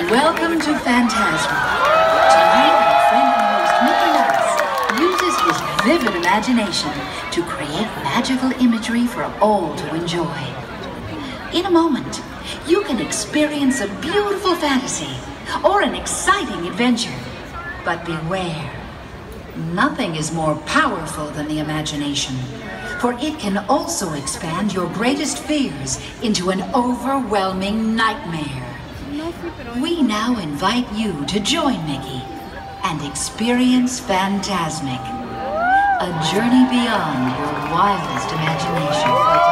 Welcome to Phantasma. Tonight, our friend and host Mickey Mouse uses his vivid imagination to create magical imagery for all to enjoy. In a moment, you can experience a beautiful fantasy or an exciting adventure. But beware, nothing is more powerful than the imagination, for it can also expand your greatest fears into an overwhelming nightmare. We now invite you to join Mickey and experience Phantasmic, a journey beyond your wildest imagination.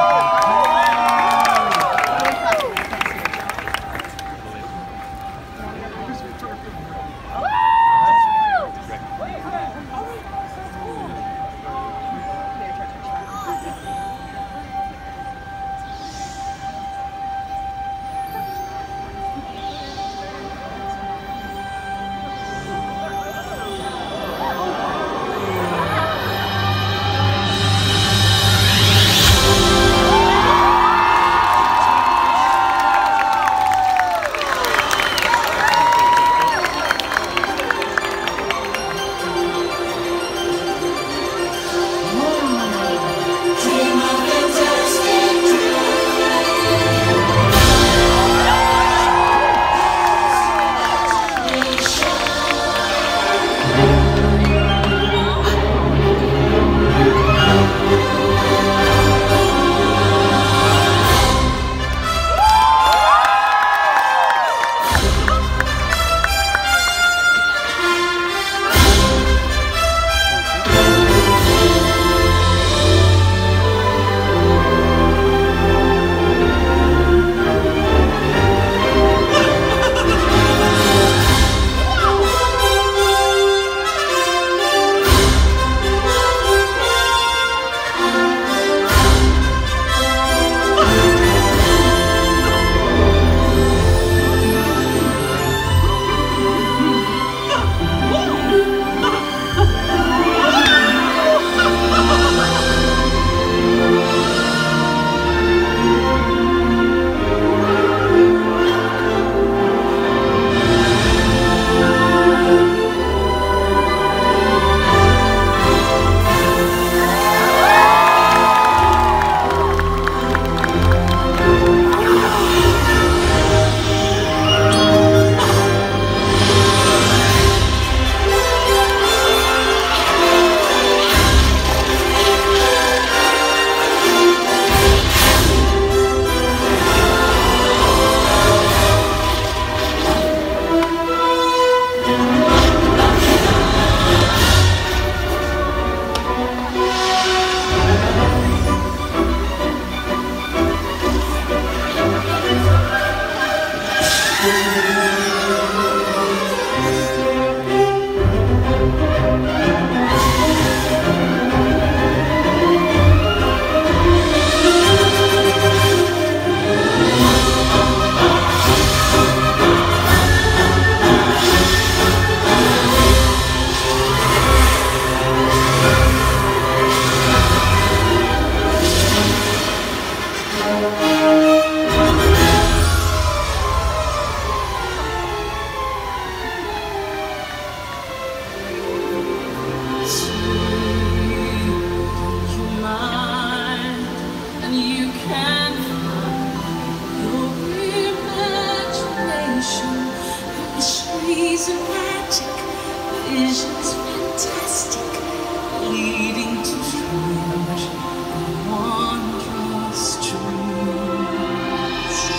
Visions fantastic, leading to strange and wondrous dreams.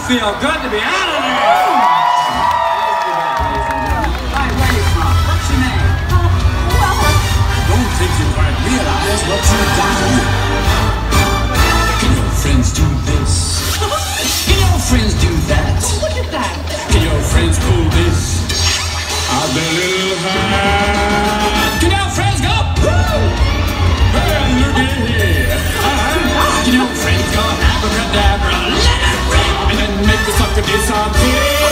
feel good to be out of there. Hi, where are you from? What's your name? Don't think you quite realize what you've done. Can your friends do this? Can your friends do that? Look at that. Can your friends pull this? I've been a little high. Can your friends go? Woo! Well, look at here. Can your friends go abracadabra? Let it rip and then make the sucker disappear.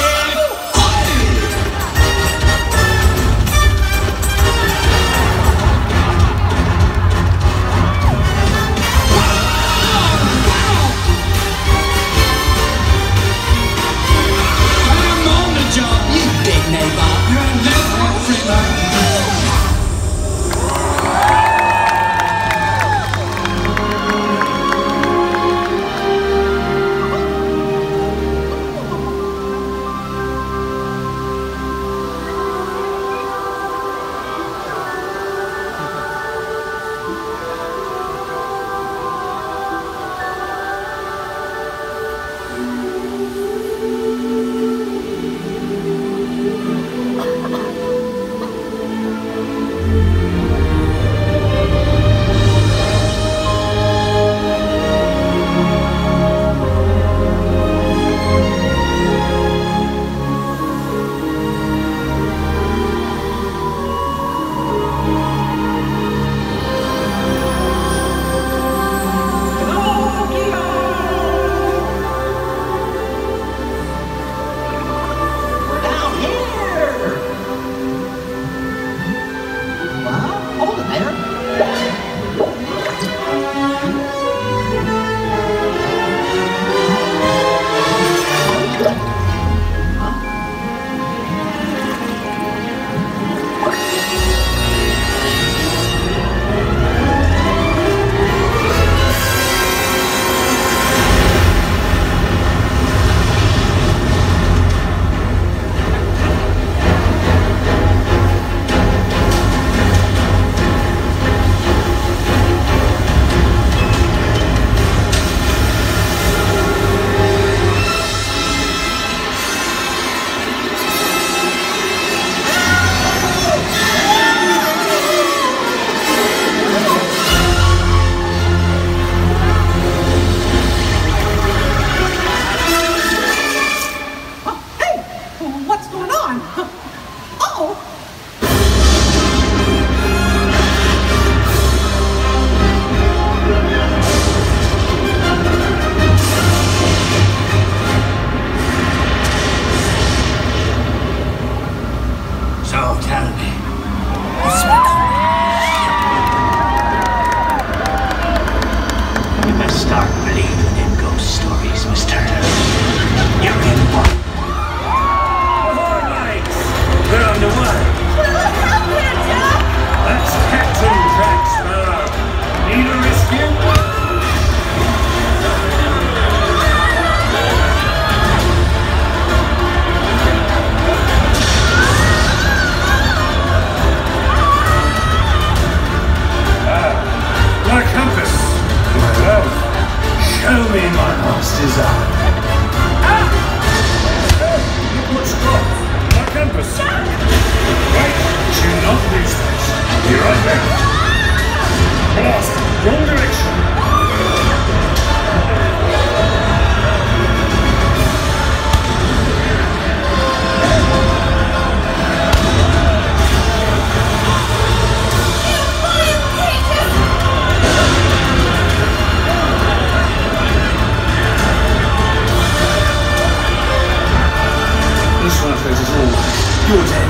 You're dead.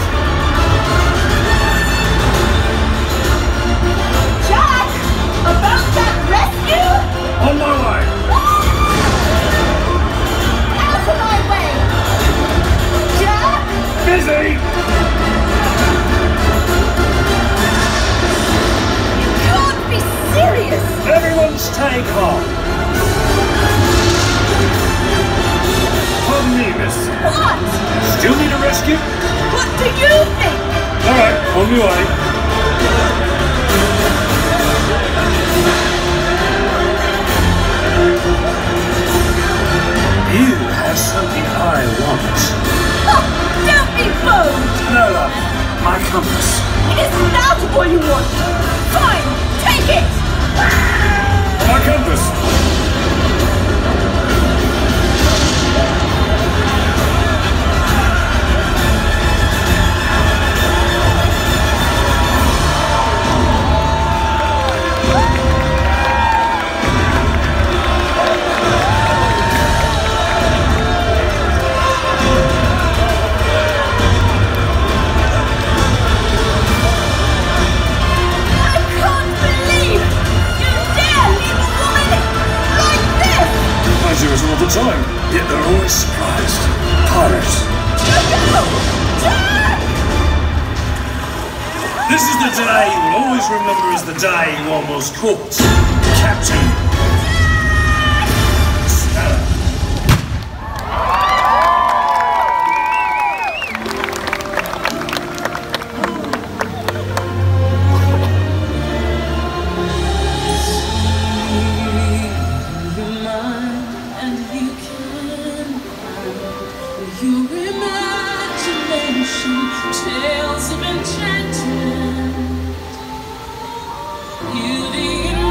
Jack! About that rescue? On my way. Out of my way! Jack! Busy! You can't be serious! Everyone stay calm. Pardon me, miss. What? Still need a rescue? What do you think? Alright, on your way. You have some all you want. Fine, take it! My compass! All the time, yet they're always surprised. Pirates. This is the day you will always remember as the day you almost caught Captain Sparrow. Your imagination, tales of enchantment, beauty and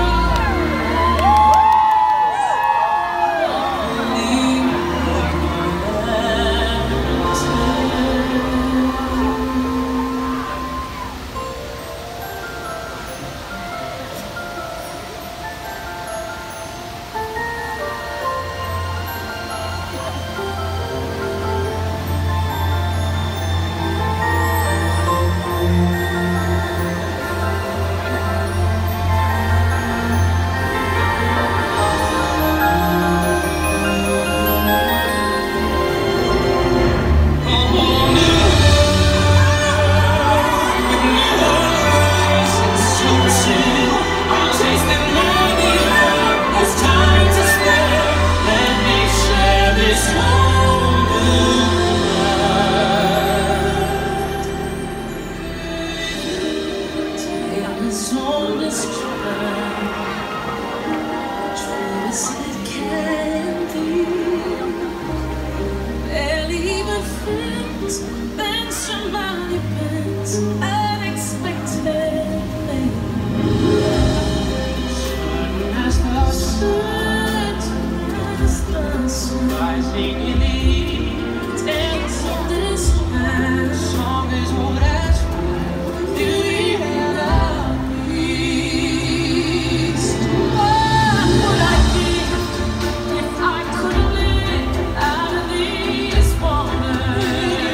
then somebody bends unexpectedly. As the sun rising in the east, tales of this land, song is what has beauty and the beast. What would I give if I could live out of these waters?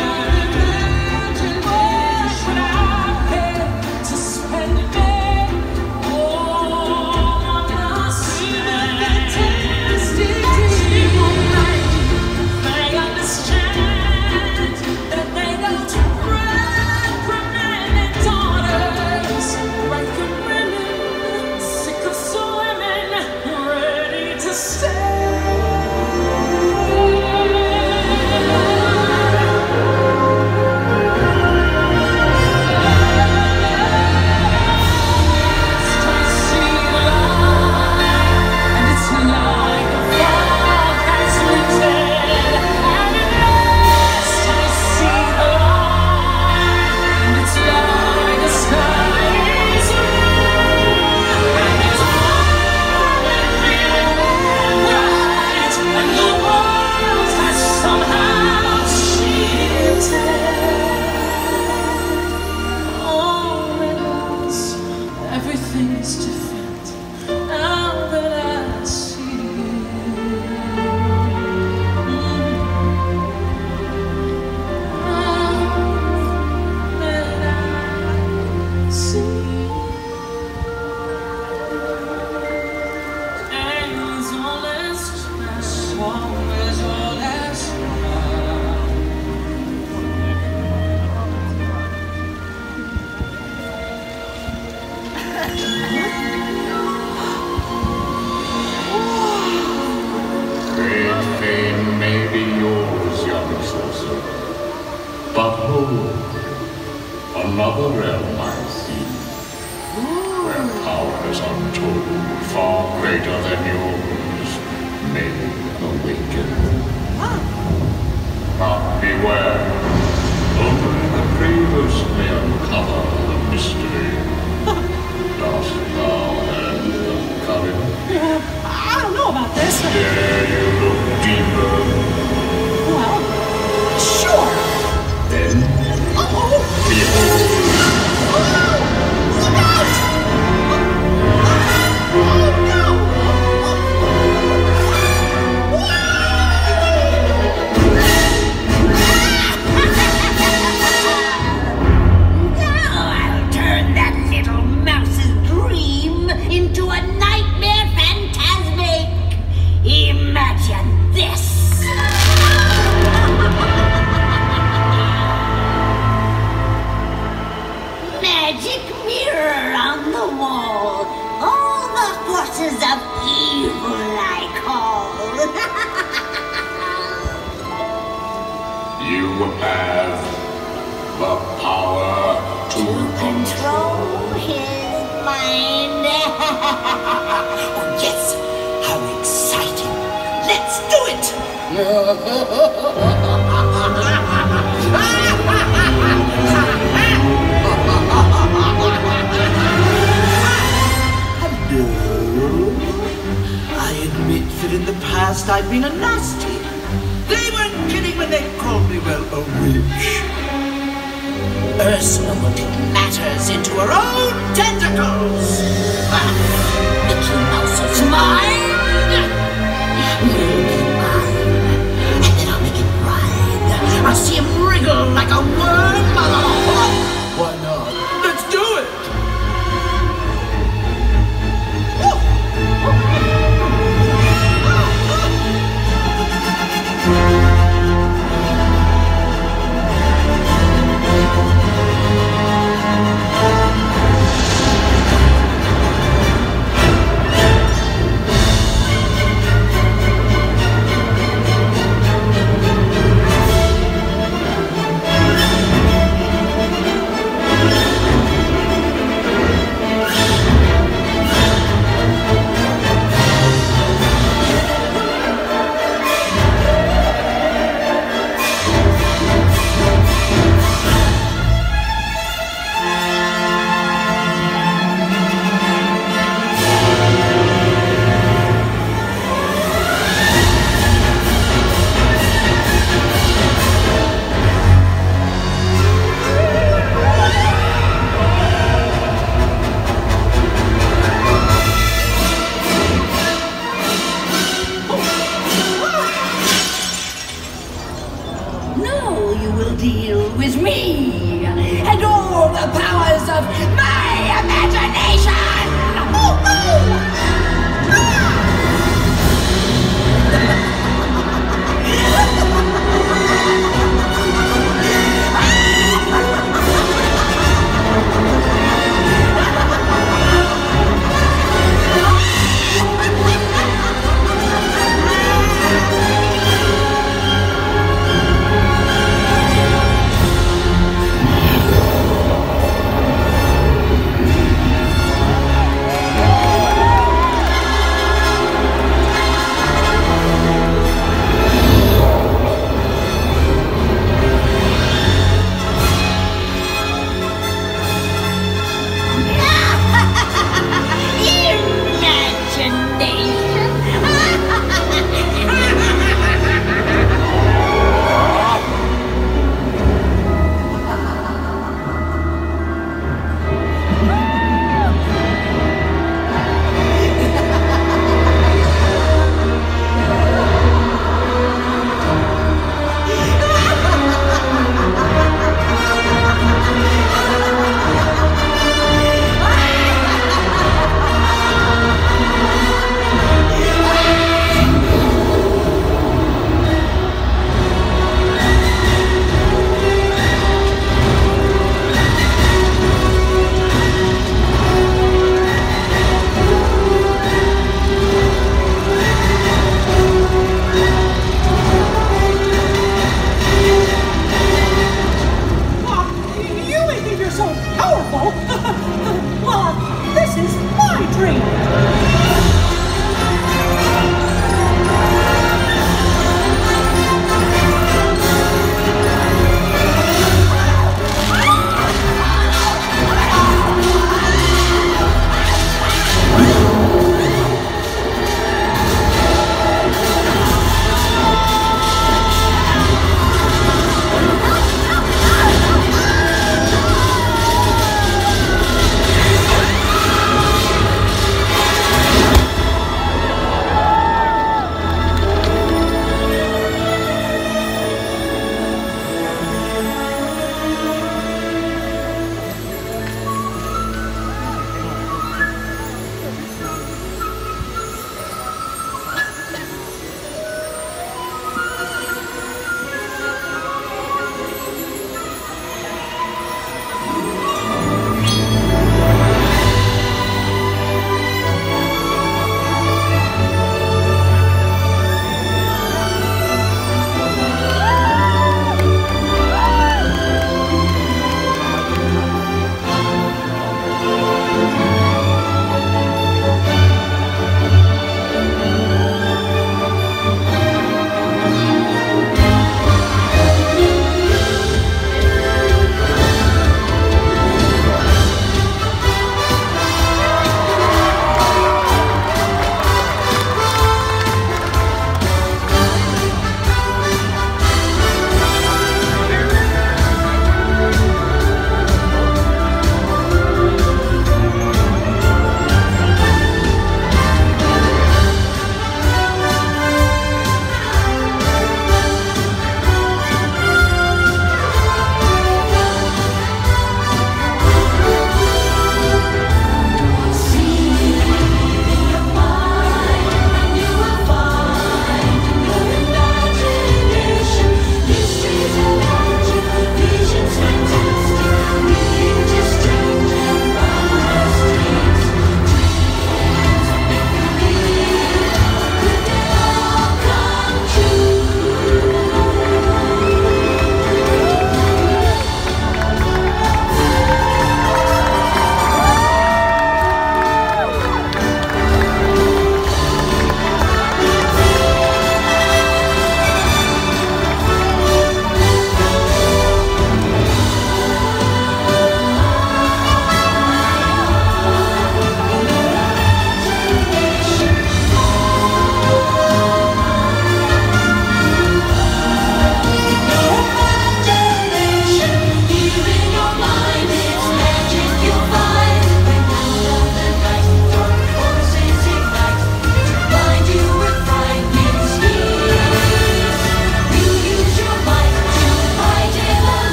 Everything's different now that I see you. Now that I see you. And it's all as true. Song is all as Great fame may be yours, young sorcerer, but hold, another realm I see, where powers untold, far greater than yours, may awaken. But beware, only the bravest may uncover mystery dost thou handle, Karin? I don't know about this. Dare you look deeper? Well, sure. Then, Uh-oh. behold, Look out! Oh, no! Now I'll turn that little mouse's dream into a nightmare phantasmic. Imagine this. Magic mirror on the wall. All the forces of evil I call. you have the power to Control his mind. Oh, yes. How exciting. Let's do it. I admit that in the past I've been a nasty. They weren't kidding when they called me, well, a witch. Ursula will take matters into her own tentacles. Mickey Mouse is mine. Will be mine. And then I'll make him writhe. I'll see him wriggle like a worm. Why not? Let's do it! Deal with me and all the powers of my imagination!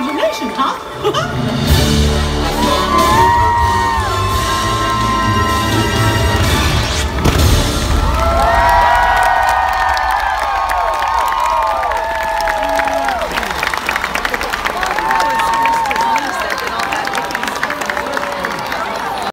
imagination, huh?